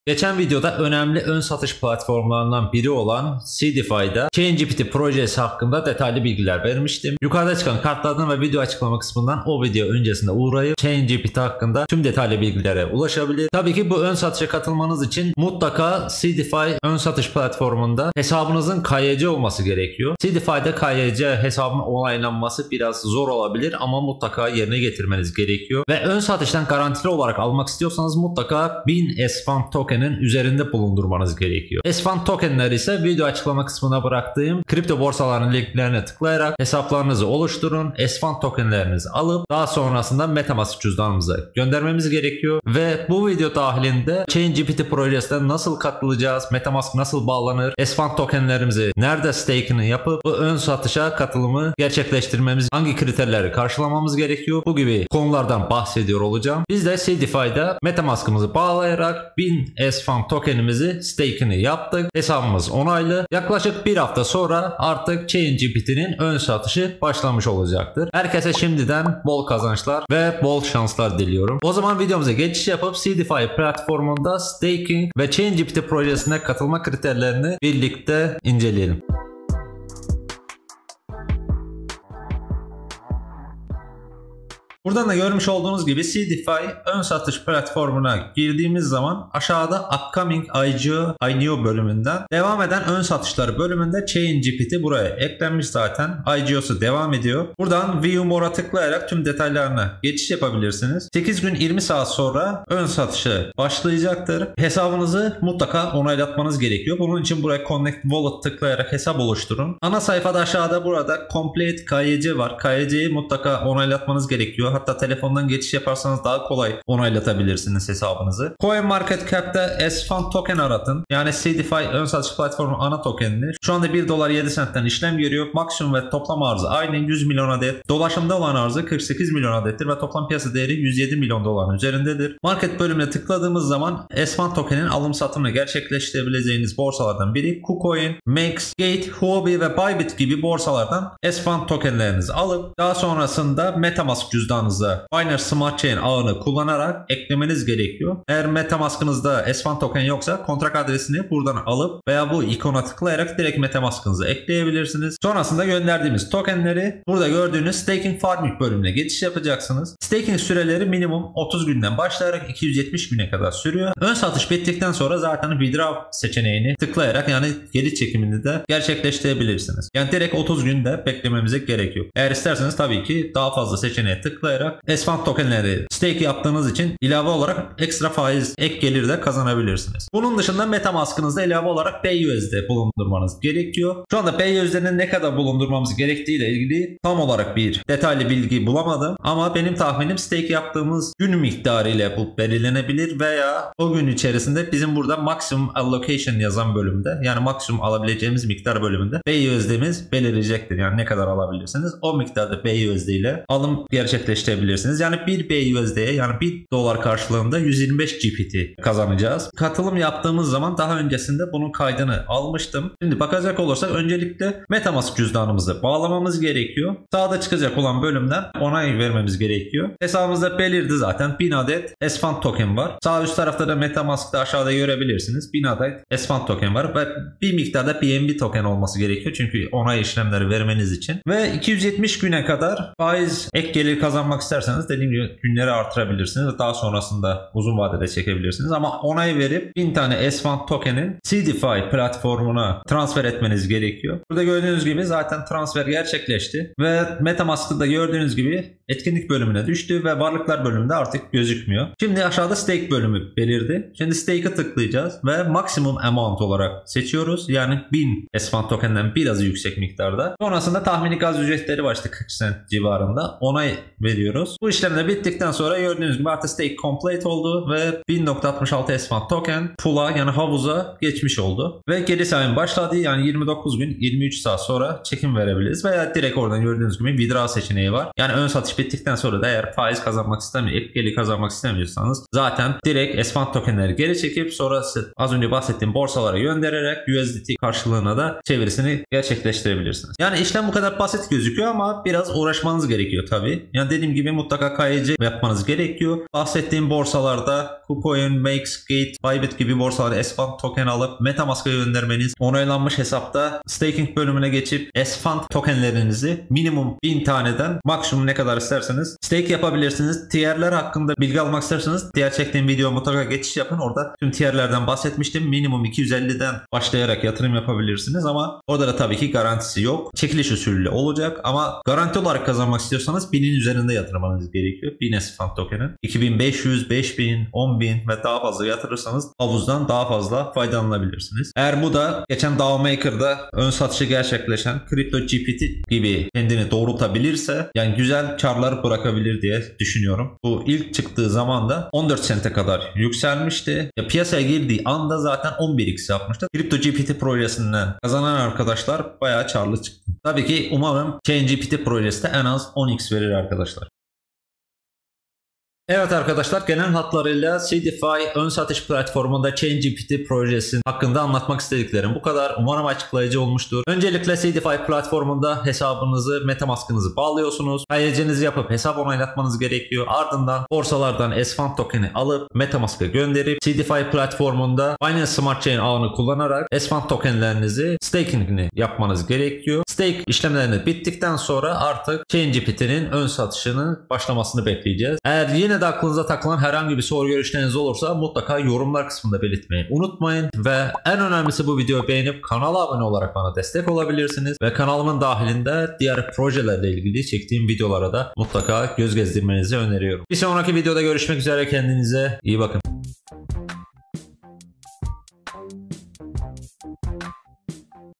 Geçen videoda önemli ön satış platformlarından biri olan Seedify'da ChainGPT projesi hakkında detaylı bilgiler vermiştim. Yukarıda çıkan kartlardan ve video açıklama kısmından o video öncesinde uğrayıp ChainGPT hakkında tüm detaylı bilgilere ulaşabilir. Tabii ki bu ön satışa katılmanız için mutlaka Seedify ön satış platformunda hesabınızın KYC olması gerekiyor. Seedify'da KYC hesabının onaylanması biraz zor olabilir ama mutlaka yerine getirmeniz gerekiyor. Ve ön satıştan garantili olarak almak istiyorsanız mutlaka 1000 S-Fund token'in üzerinde bulundurmanız gerekiyor. S-Fund token'ler ise video açıklama kısmına bıraktığım kripto borsaların linklerine tıklayarak hesaplarınızı oluşturun. S-Fund token'lerinizi alıp daha sonrasında MetaMask cüzdanımıza göndermemiz gerekiyor. Ve bu video dahilinde ChainGPT projesine nasıl katılacağız, MetaMask nasıl bağlanır, S-Fund token'lerimizi nerede stake'ini yapıp bu ön satışa katılımı gerçekleştirmemiz, hangi kriterleri karşılamamız gerekiyor, bu gibi konulardan bahsediyor olacağım. Biz de Seedify'da MetaMask'ımızı bağlayarak 1000 S-Fund tokenimizi stake'ini yaptık. Hesabımız onaylı. Yaklaşık bir hafta sonra artık ChainGPT'nin ön satışı başlamış olacaktır. Herkese şimdiden bol kazançlar ve bol şanslar diliyorum. O zaman videomuza geçiş yapıp Seedify platformunda staking ve ChainGPT projesine katılma kriterlerini birlikte inceleyelim. Buradan da görmüş olduğunuz gibi Seedify ön satış platformuna girdiğimiz zaman aşağıda Upcoming IGO bölümünden devam eden ön satışları bölümünde ChainGPT buraya eklenmiş zaten. IGO'su devam ediyor. Buradan View More'a tıklayarak tüm detaylarına geçiş yapabilirsiniz. 8 gün 20 saat sonra ön satışı başlayacaktır. Hesabınızı mutlaka onaylatmanız gerekiyor. Bunun için buraya Connect Wallet tıklayarak hesap oluşturun. Ana sayfada aşağıda burada Complete KYC var. KYC'yi mutlaka onaylatmanız gerekiyor. Hatta telefondan geçiş yaparsanız daha kolay onaylatabilirsiniz hesabınızı. CoinMarketCap'te S-Fund token aratın. Yani Seedify ön satış platformu ana tokenini. Şu anda 1 dolar 7 centten işlem görüyor. Maksimum ve toplam arzı aynı 100 milyon adet. Dolaşımda olan arzı 48 milyon adettir ve toplam piyasa değeri 107 milyon doların üzerindedir. Market bölümüne tıkladığımız zaman S-Fund tokenin alım satımını gerçekleştirebileceğiniz borsalardan biri KuCoin, MEX, Gate, Huobi ve Bybit gibi borsalardan S-Fund tokenlerinizi alıp daha sonrasında MetaMask cüzdanınıza Binance Smart Chain ağını kullanarak eklemeniz gerekiyor. Eğer MetaMask'ınızda S-Fund token yoksa kontrak adresini buradan alıp veya bu ikona tıklayarak direkt MetaMask'ınıza ekleyebilirsiniz. Sonrasında gönderdiğimiz tokenleri burada gördüğünüz Staking Farming bölümüne geçiş yapacaksınız. Staking süreleri minimum 30 günden başlayarak 270 güne kadar sürüyor. Ön satış bittikten sonra zaten Withdraw seçeneğini tıklayarak yani geri çekimini de gerçekleştirebilirsiniz. Yani direkt 30 günde beklememize gerekiyor. Eğer isterseniz tabii ki daha fazla seçeneğe tıklayarak S-Fund tokenleri stake yaptığınız için ilave olarak ekstra faiz ek gelir de kazanabilirsiniz. Bunun dışında MetaMask'ınızda ilave olarak BUSD bulundurmanız gerekiyor. Şu anda BUSD'nin ne kadar bulundurmamız gerektiği ile ilgili tam olarak bir detaylı bilgi bulamadım. Ama benim tahminim stake yaptığımız gün miktarı ile bu belirlenebilir veya o gün içerisinde bizim burada maximum allocation yazan bölümde yani maksimum alabileceğimiz miktar bölümünde BUSD'miz belirecektir. Yani ne kadar alabilirsiniz o miktarda BUSD ile alım gerçekleştirebilirsiniz. Yani bir BUSD'ye yani 1 dolar karşılığında 125 GPT kazanacağız. Katılım yaptığımız zaman daha öncesinde bunun kaydını almıştım. Şimdi bakacak olursak öncelikle MetaMask cüzdanımızı bağlamamız gerekiyor. Sağda çıkacak olan bölümden onay vermemiz gerekiyor. Hesabımızda belirdi zaten 1000 adet S-Fund token var. Sağ üst tarafta da MetaMask'ta aşağıda görebilirsiniz. 1000 adet S-Fund token var ve bir miktarda BNB token olması gerekiyor. Çünkü onay işlemleri vermeniz için. Ve 270 güne kadar faiz ek gelir kazanmak isterseniz dediğim gibi günleri artırabilirsiniz. Daha sonrasında uzun vadede çekebilirsiniz. Ama onay verip 1000 tane S-Fund token'in Seedify platformuna transfer etmeniz gerekiyor. Burada gördüğünüz gibi zaten transfer gerçekleşti. Ve MetaMask'ta da gördüğünüz gibi etkinlik bölümüne düştü ve varlıklar bölümünde artık gözükmüyor. Şimdi aşağıda stake bölümü belirdi. Şimdi stake'e tıklayacağız ve maksimum amount olarak seçiyoruz. Yani 1000 S-Fund token'den biraz yüksek miktarda. Sonrasında tahmini gaz ücretleri var işte 40 cent civarında. Onay veriyoruz. Bu işlemde bittikten sonra gördüğünüz gibi artık stake complete oldu ve 1000.66 S-Fund token pool'a yani havuza geçmiş oldu. Ve geri sayım başladı. Yani 29 gün 23 saat sonra çekim verebiliriz veya direkt oradan gördüğünüz gibi withdraw seçeneği var. Yani ön satış bittikten sonra da eğer faiz kazanmak istemiyor, ek gelir kazanmak istemiyorsanız zaten direkt S-Fund tokenleri geri çekip sonra az önce bahsettiğim borsalara göndererek USDT karşılığına da çevirisini gerçekleştirebilirsiniz. Yani işlem bu kadar basit gözüküyor ama biraz uğraşmanız gerekiyor tabii. Yani dediğim Dediğim gibi mutlaka KYC yapmanız gerekiyor. Bahsettiğim borsalarda KuCoin, MakeSgate, Bybit gibi borsaları S-Fund token alıp MetaMask'a göndermeniz, onaylanmış hesapta staking bölümüne geçip S-Fund tokenlerinizi minimum 1000 taneden maksimum ne kadar isterseniz stake yapabilirsiniz. Tierler hakkında bilgi almak isterseniz diğer çektiğim video mutlaka geçiş yapın. Orada tüm tierlerden bahsetmiştim. Minimum 250'den başlayarak yatırım yapabilirsiniz ama orada da tabii ki garantisi yok. Çekiliş usulü olacak ama garanti olarak kazanmak istiyorsanız 1000'in üzerinde yatırmanız gerekiyor. 1000 S-Fund token'in. 2500, 5000, 10.000 ve daha fazla yatırırsanız havuzdan daha fazla faydalanabilirsiniz. Eğer bu da geçen DAO Maker'da ön satışı gerçekleşen CryptoGPT gibi kendini doğrultabilirse yani güzel karlar bırakabilir diye düşünüyorum. Bu ilk çıktığı zaman da 14 sente kadar yükselmişti. Ya piyasaya girdiği anda zaten 11x yapmıştı. CryptoGPT projesinden kazanan arkadaşlar bayağı karlı çıktı. Tabii ki umarım ChainGPT projesi de en az 10x verir arkadaşlar. Evet arkadaşlar, genel hatlarıyla CDFI ön satış platformunda ChainGPT projesi hakkında anlatmak istediklerim bu kadar. Umarım açıklayıcı olmuştur. Öncelikle CDFI platformunda hesabınızı, MetaMask'ınızı bağlıyorsunuz. KYC'nizi yapıp hesap onaylatmanız gerekiyor. Ardından borsalardan S-Fund token'i alıp MetaMask'a gönderip CDFI platformunda Binance Smart Chain ağını kullanarak S-Fund tokenlerinizi staking'ini yapmanız gerekiyor. Stake işlemlerini bittikten sonra artık ChainGPT'nin ön satışının başlamasını bekleyeceğiz. Eğer yine de aklınıza takılan herhangi bir soru görüşleriniz olursa mutlaka yorumlar kısmında belirtmeyi unutmayın ve en önemlisi bu videoyu beğenip kanala abone olarak bana destek olabilirsiniz ve kanalımın dahilinde diğer projelerle ilgili çektiğim videolara da mutlaka göz gezdirmenizi öneriyorum. Bir sonraki videoda görüşmek üzere, kendinize iyi bakın.